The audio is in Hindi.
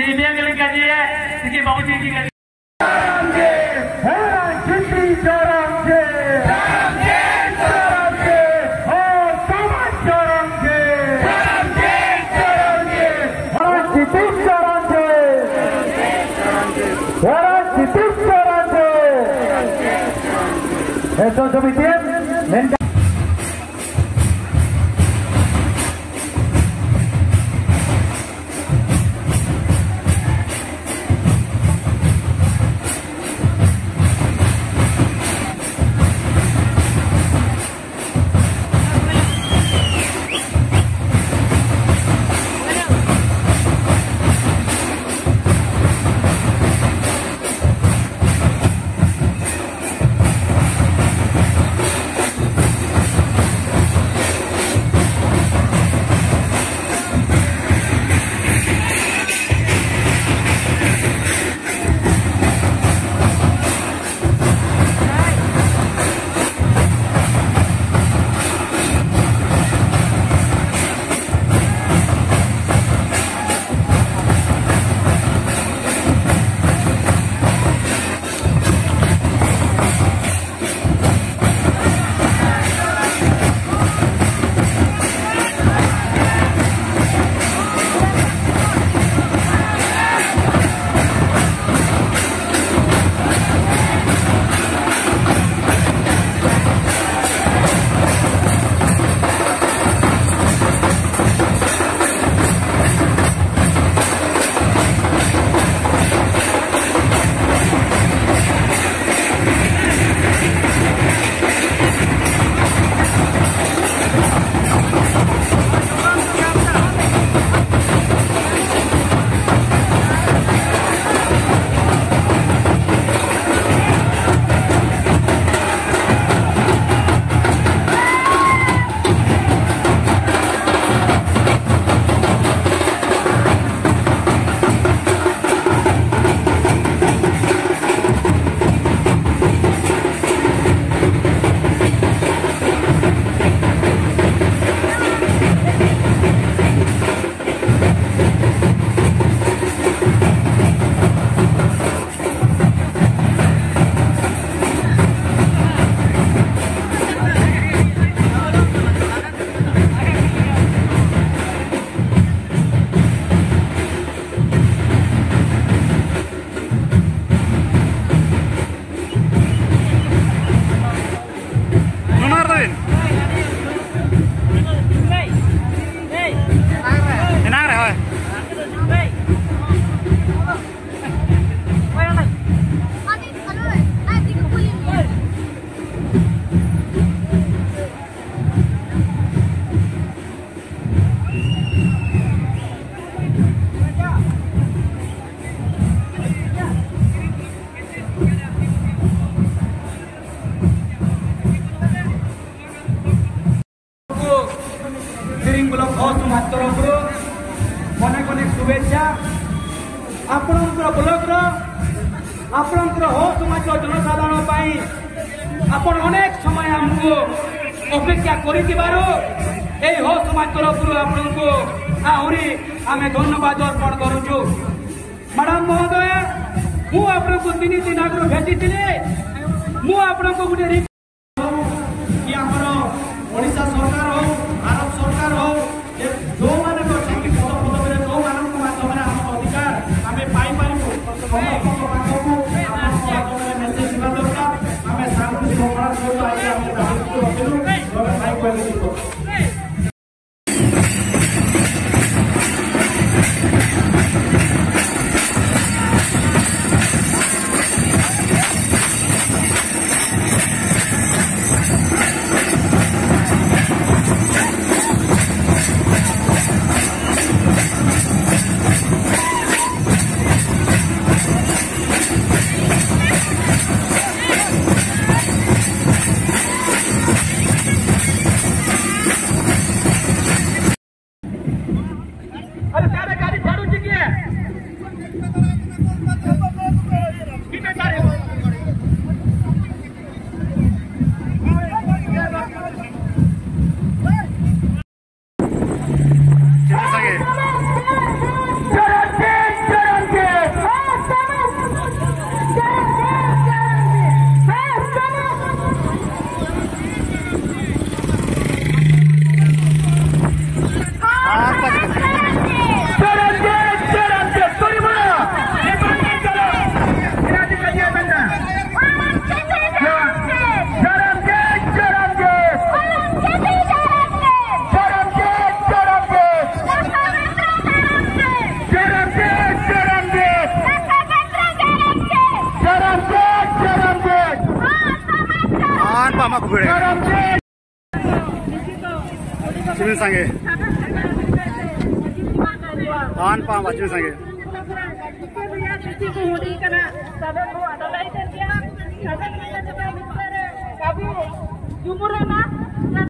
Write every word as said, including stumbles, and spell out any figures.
इंडिया के लिए कहिए देखिए बाबू जी की Eso es suficiente. शुभेच्छा आपणकर ब्लॉक आपणकर हो समाज जनसाधारण आपण अनेक समय आमको अपेक्षा कर हो समाज तरफ आपण को आहरी आम धन्यवाद अर्पण करुचु। मैडम महोदय मु आपन को तीन दिन आगे भेटी मु आपन को गोटे कि आमर ओडिशा सरकार हो भारत सरकार हो जो मैंने पद पदवी जो माध्यम आम अधिकार आम पाइपर मेसेज दरकार आम शांति श्रृंखला सहित मा कुबड़े चिमिन संगे पान पान चिमिन संगे Kabu, jumur na